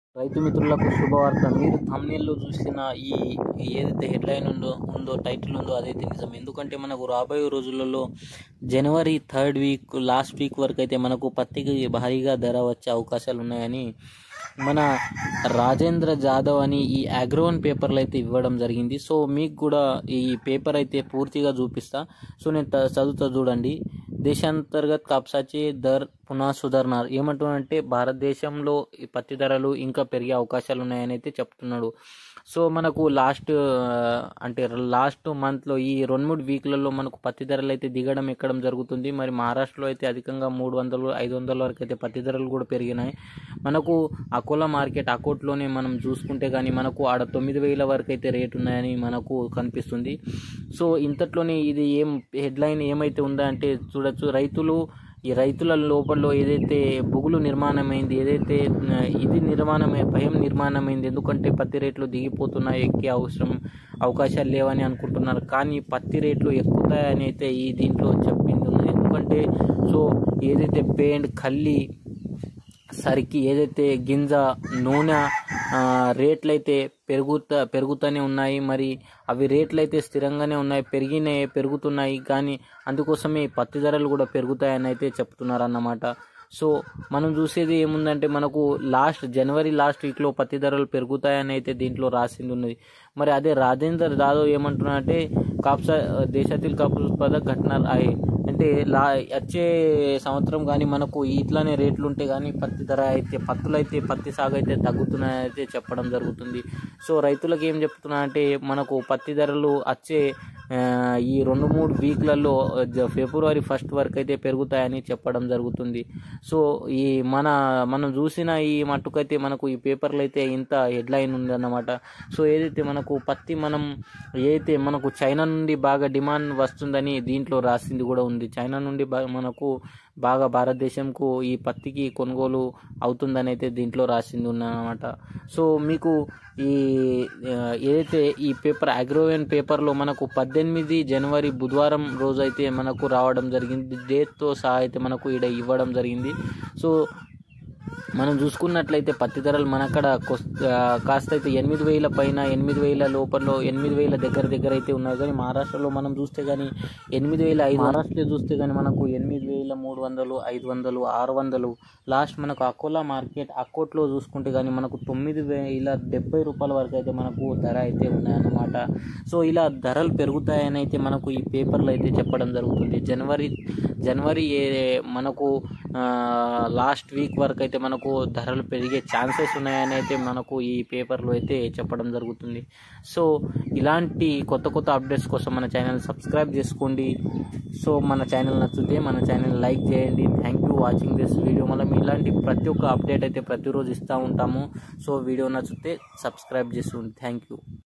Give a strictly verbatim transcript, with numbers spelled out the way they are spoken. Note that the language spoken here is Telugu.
రైతు మిత్రులకు శుభవార్త. మీరు థంబ్‌నెయిల్‌లో చూసిన ఈ ఏదైతే హెడ్‌లైన్ ఉందో ఉందో టైటిల్ ఉందో అదైతే నిజం. ఎందుకంటే మనకు రాబోయే రోజులలో జనవరి థర్డ్ వీక్ లాస్ట్ వీక్ వరకు అయితే మనకు పత్తికి భారీగా ధర వచ్చే అవకాశాలు ఉన్నాయని మన రాజేంద్ర జాదవ్ అని ఈ అగ్రోవన్ పేపర్లో అయితే ఇవ్వడం జరిగింది. సో మీకు కూడా ఈ పేపర్ అయితే పూర్తిగా చూపిస్తా. సో నేను చదువుతా చూడండి. దేశాంతర్గత కాప్సాचे दर पुन्हा सुधारणार ఏమంటున్నాడంటే భారతదేశంలో ఈ పత్తి ధరలు ఇంకా పెరిగే అవకాశాలు ఉన్నాయని అయితే చెప్తున్నాడు. సో మనకు లాస్ట్ అంటే లాస్ట్ మంత్లో ఈ రెండు మూడు వీక్లలో మనకు పత్తి ధరలు అయితే దిగడం ఎక్కడం జరుగుతుంది. మరి మహారాష్ట్రలో అయితే అధికంగా మూడు వందలు ఐదు వందల వరకు అయితే పత్తి ధరలు కూడా పెరిగినాయి. మనకు అకోలా మార్కెట్ అకోట్లోనే మనం చూసుకుంటే కానీ మనకు ఆడ తొమ్మిది వేల వరకు అయితే రేటు ఉన్నాయని మనకు కనిపిస్తుంది. సో ఇంతట్లోనే ఇది ఏం హెడ్లైన్ ఏమైతే ఉందా అంటే చూడొచ్చు. రైతులు ఈ రైతుల లోపల ఏదైతే బుగులు నిర్మాణమైంది, ఏదైతే ఇది నిర్మాణమై భయం నిర్మాణమైంది. ఎందుకంటే పత్తి రేట్లు దిగిపోతున్నాయి, ఎక్కే అవసరం అవకాశాలు లేవని అనుకుంటున్నారు. కానీ పత్తి రేట్లు ఎక్కుతాయని అయితే ఈ దీంట్లో చెప్పింది ఉన్నది. ఎందుకంటే సో ఏదైతే పేండ్ కల్లి సరికి ఏదైతే గింజ నూనె రేట్లు అయితే పెరుగుతా పెరుగుతూనే ఉన్నాయి. మరి అవి రేట్లు అయితే స్థిరంగానే ఉన్నాయి, పెరిగినాయి పెరుగుతున్నాయి. కానీ అందుకోసమే పత్తి ధరలు కూడా పెరుగుతాయని అయితే చెప్తున్నారు అన్నమాట. సో మనం చూసేది ఏముందంటే మనకు లాస్ట్ జనవరి లాస్ట్ వీక్లో పత్తి ధరలు పెరుగుతాయని అయితే దీంట్లో రాసింది ఉన్నది. మరి అదే రాజేంద్ర జాదవ్ ఏమంటున్నారంటే కాప్సా దేశాतील कापूस उत्पादक घटणार आहे అంటే లా వచ్చే సంవత్సరం కానీ మనకు ఇట్లానే రేట్లు ఉంటే కానీ పత్తి ధర అయితే పత్తులు అయితే పత్తి సాగు అయితే తగ్గుతున్నాయని అయితే చెప్పడం జరుగుతుంది. సో రైతులకు ఏం చెప్తున్నారంటే మనకు పత్తి ధరలు వచ్చే ఈ రెండు మూడు వీక్లలో ఫిబ్రవరి ఫస్ట్ వరకు అయితే పెరుగుతాయని చెప్పడం జరుగుతుంది. సో ఈ మన మనం చూసిన ఈ మట్టుకైతే మనకు ఈ పేపర్లో అయితే ఇంత హెడ్లైన్ ఉందన్నమాట. సో ఏదైతే మనకు పత్తి మనం ఏదైతే మనకు చైనా నుండి బాగా డిమాండ్ వస్తుందని దీంట్లో రాసింది కూడా ఉంది. చైనా నుండి మనకు బాగా భారతదేశంకు ఈ పత్తికి కొనుగోలు అవుతుందని అయితే దీంట్లో రాసింది ఉన్నమాట. సో మీకు ఈ ఏదైతే ఈ పేపర్ అగ్రోవన్ పేపర్లో మనకు పద్దెనిమిది జనవరి బుధవారం రోజు అయితే మనకు రావడం జరిగింది. డేట్తో సహా అయితే మనకు ఇక్కడ ఇవ్వడం జరిగింది. సో మనం చూసుకున్నట్లయితే పత్తి ధరలు మనక్కడ కాస్త అయితే ఎనిమిది వేల పైన ఎనిమిది వేల లోపల ఎనిమిది వేల దగ్గర దగ్గర అయితే ఉన్నాయి. కానీ మహారాష్ట్రలో మనం చూస్తే కానీ ఎనిమిది వేల ఐదు మహారాష్ట్రలో చూస్తే కానీ మనకు ఎనిమిది వేల మూడు వందలు ఐదు వందలు ఆరు వందలు లాస్ట్ మనకు అకోలా మార్కెట్ అకోట్లో చూసుకుంటే కానీ మనకు తొమ్మిది వేల డెబ్బై రూపాయల వరకు అయితే మనకు ధర అయితే ఉన్నాయన్నమాట. సో ఇలా ధరలు పెరుగుతాయని అయితే మనకు ఈ పేపర్లో అయితే చెప్పడం జరుగుతుంది. జనవరి జనవరి మనకు లాస్ట్ వీక్ వరకు అయితే మనకు ధరలు పెరిగే ఛాన్సెస్ ఉన్నాయని అయితే మనకు ఈ పేపర్లో అయితే చెప్పడం జరుగుతుంది. సో ఇలాంటి కొత్త కొత్త అప్డేట్స్ కోసం మన ఛానల్ సబ్స్క్రైబ్ చేసుకోండి. సో మన ఛానల్ నచ్చితే మన ఛానల్ లైక్ చేయండి. Thank you watching this video. మనం ఇలాంటి ప్రతి ఒక్క అప్డేట్ అయితే ప్రతిరోజు ఇస్తూ ఉంటాము. సో వీడియో నచ్చితే సబ్స్క్రైబ్ చేసుకోండి. Thank you.